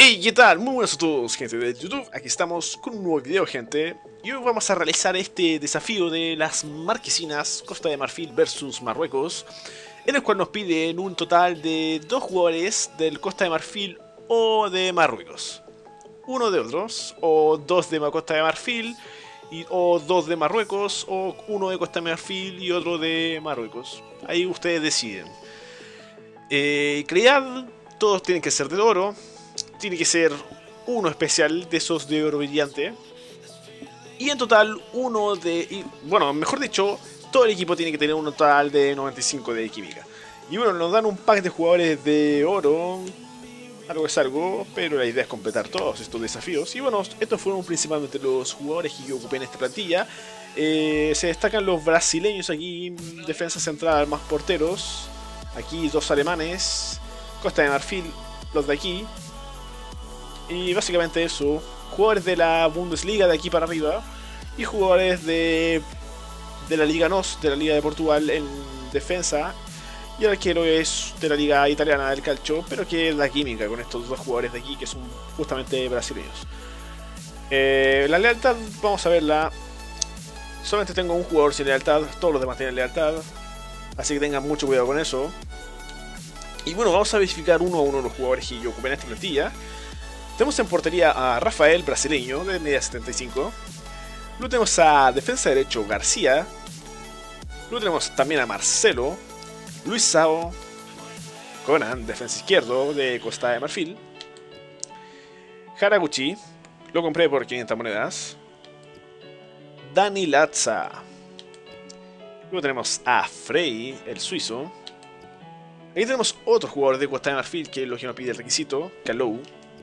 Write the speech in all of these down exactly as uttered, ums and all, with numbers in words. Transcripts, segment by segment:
Hey, ¿qué tal? Muy buenas a todos, gente de YouTube. Aquí estamos con un nuevo video, gente. Y hoy vamos a realizar este desafío de las marquesinas Costa de Marfil versus Marruecos, en el cual nos piden un total de dos jugadores del Costa de Marfil o de Marruecos. Uno de otros, o dos de Costa de Marfil, y, o dos de Marruecos, o uno de Costa de Marfil y otro de Marruecos. Ahí ustedes deciden. Eh, calidad, todos tienen que ser de oro. Tiene que ser uno especial de esos de oro brillante. Y en total uno de... Y, bueno, mejor dicho, todo el equipo tiene que tener un total de noventa y cinco de química. Y bueno, nos dan un pack de jugadores de oro. Algo es algo, pero la idea es completar todos estos desafíos. Y bueno, estos fueron principalmente los jugadores que yo ocupé en esta plantilla. Eh, se destacan los brasileños aquí, defensa central más porteros. Aquí dos alemanes, Costa de Marfil, los de aquí. Y básicamente eso, jugadores de la Bundesliga de aquí para arriba y jugadores de, de la Liga N O S, de la Liga de Portugal en defensa, y el arquero es de la Liga Italiana del Calcio, pero que es la química con estos dos jugadores de aquí que son justamente brasileños. Eh, la lealtad, vamos a verla. Solamente tengo un jugador sin lealtad, todos los demás tienen lealtad, así que tengan mucho cuidado con eso. Y bueno, vamos a verificar uno a uno los jugadores que yo ocupé en esta plantilla. Tenemos en portería a Rafael, brasileño, de media setenta y cinco. Luego tenemos a defensa derecho García. Luego tenemos también a Marcelo, Luis Sao, Conan, defensa izquierdo de Costa de Marfil. Haraguchi, lo compré por quinientas monedas. Dani Latza. Luego tenemos a Frey, el suizo. Aquí tenemos otro jugador de Costa de Marfil, que es lo que nos pide el requisito, Kalou.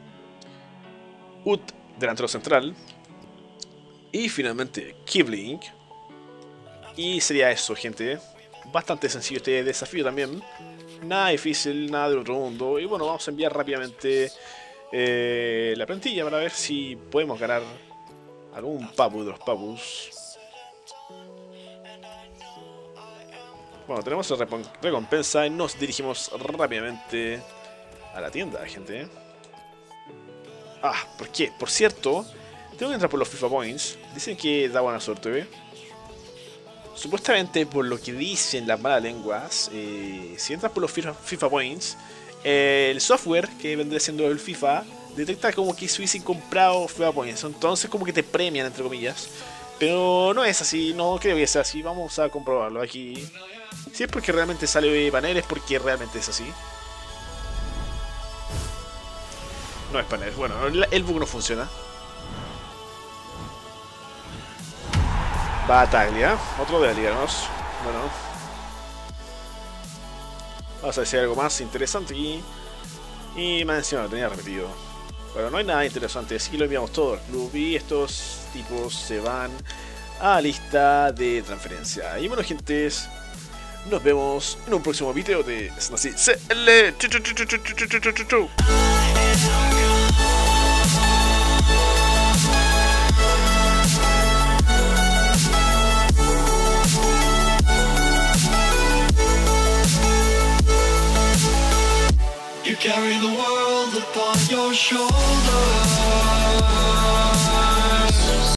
Ut, delantero central. Y finalmente Kibling. Y sería eso, gente. Bastante sencillo este desafío también. Nada difícil, nada del otro mundo. Y bueno, vamos a enviar rápidamente eh, la plantilla para ver si podemos ganar algún papu de los papus. Bueno, tenemos la recompensa y nos dirigimos rápidamente a la tienda, gente. Ah, ¿por qué? Por cierto, tengo que entrar por los FIFA Points. Dicen que da buena suerte, ¿eh? Supuestamente, por lo que dicen las malas lenguas, eh, si entras por los FIFA, FIFA Points, eh, el software que vendría siendo el FIFA detecta como que si hubiesen comprado FIFA Points. Entonces como que te premian, entre comillas. Pero no es así, no creo que sea así. Vamos a comprobarlo aquí. Si es porque realmente sale panel, es porque realmente es así. No es panel, bueno, el bug no funciona. Bataglia, otro de la Liga N O S. Bueno, vamos a ver si hay algo más interesante aquí. Y más encima lo tenía repetido. Bueno, no hay nada interesante, así que lo enviamos todo al club. Y estos tipos se van a la lista de transferencia. Y bueno, gentes, nos vemos en un próximo video de Snazzy C L. Chau, chau, chau, chau, chau, chau, chau, chau.